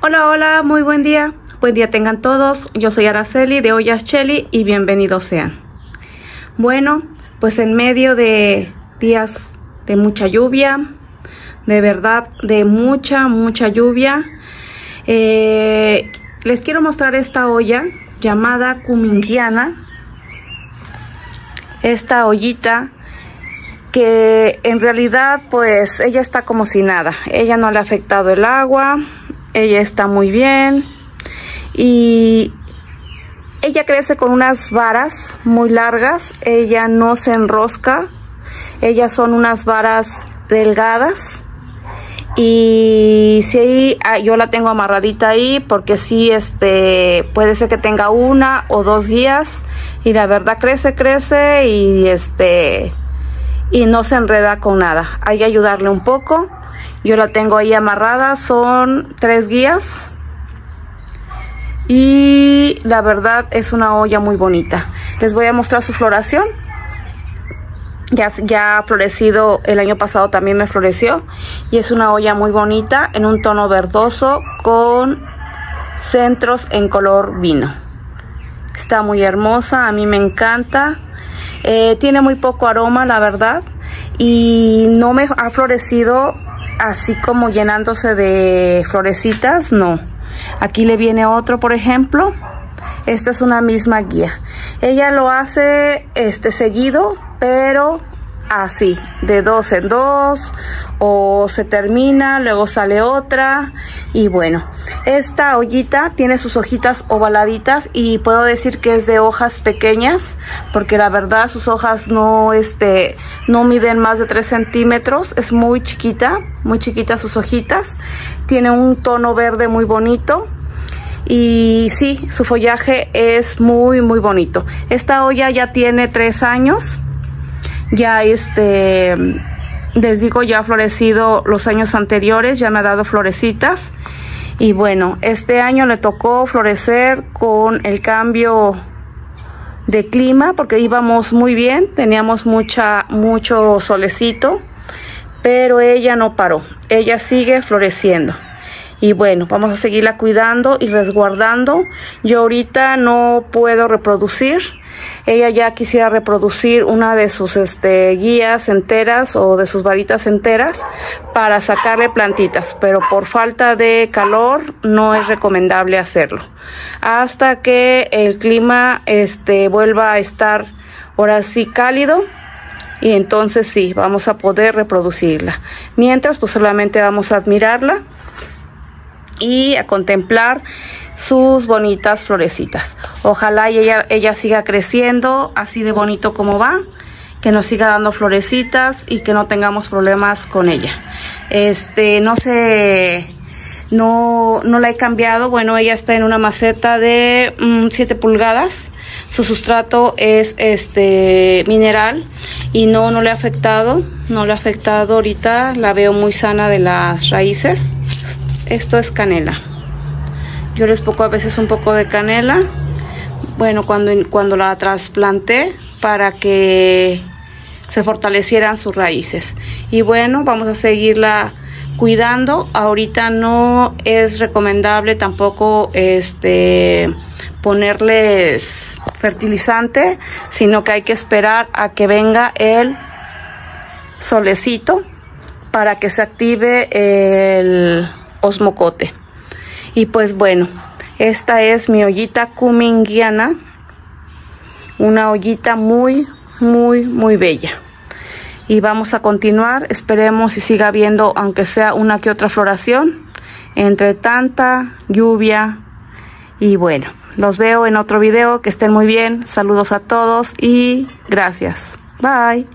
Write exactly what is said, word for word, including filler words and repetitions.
Hola, hola, muy buen día. Buen día tengan todos. Yo soy Araceli de Ollas Cheli y bienvenidos sean. Bueno, pues en medio de días de mucha lluvia, de verdad, de mucha, mucha lluvia, eh, les quiero mostrar esta olla llamada cumingiana. Esta ollita que en realidad pues ella está como si nada. Ella no le ha afectado el agua. Ella está muy bien y ella crece con unas varas muy largas. Ella no se enrosca. Ellas son unas varas delgadas y sí, yo la tengo amarradita ahí porque sí, este, puede ser que tenga una o dos guías y la verdad crece, crece y este, y no se enreda con nada. Hay que ayudarle un poco. Yo la tengo ahí amarrada, son tres guías y la verdad es una olla muy bonita. Les voy a mostrar su floración. Ya, ya ha florecido, el año pasado también me floreció y es una olla muy bonita en un tono verdoso con centros en color vino. Está muy hermosa, a mí me encanta. Eh, tiene muy poco aroma, la verdad, y no me ha florecido así como llenándose de florecitas, no. Aquí le viene otro, por ejemplo. Esta es una misma guía. Ella lo hace este seguido, pero así, de dos en dos, o se termina, luego sale otra. Y bueno, esta ollita tiene sus hojitas ovaladitas y puedo decir que es de hojas pequeñas, porque la verdad sus hojas no, este, no miden más de tres centímetros. Es muy chiquita, muy chiquita sus hojitas. Tiene un tono verde muy bonito. Y sí, su follaje es muy muy bonito. Esta olla ya tiene tres años. Ya este, les digo, ya ha florecido los años anteriores, ya me ha dado florecitas. Y bueno, este año le tocó florecer con el cambio de clima, porque íbamos muy bien, teníamos mucha, mucho solecito, pero ella no paró, ella sigue floreciendo. Y bueno, vamos a seguirla cuidando y resguardando. Yo ahorita no puedo reproducir. Ella ya quisiera reproducir una de sus este, guías enteras o de sus varitas enteras para sacarle plantitas, pero por falta de calor no es recomendable hacerlo. Hasta que el clima este, vuelva a estar ahora sí cálido, y entonces sí, vamos a poder reproducirla. Mientras, pues solamente vamos a admirarla y a contemplar sus bonitas florecitas. Ojalá y ella, ella siga creciendo así de bonito como va, que nos siga dando florecitas y que no tengamos problemas con ella. Este, no sé, no, no la he cambiado. Bueno, ella está en una maceta de um, siete pulgadas. Su sustrato es este mineral y no, no le ha afectado, no le ha afectado ahorita. La veo muy sana de las raíces. Esto es canela. Yo les pongo a veces un poco de canela. Bueno, cuando, cuando la trasplanté para que se fortalecieran sus raíces. Y bueno, vamos a seguirla cuidando. Ahorita no es recomendable tampoco este, ponerles fertilizante, sino que hay que esperar a que venga el solecito para que se active el osmocote. Y pues bueno, esta es mi ollita cumingiana, una ollita muy muy muy bella. Y vamos a continuar, esperemos y siga habiendo aunque sea una que otra floración entre tanta lluvia. Y bueno, los veo en otro video, que estén muy bien, saludos a todos y gracias, bye.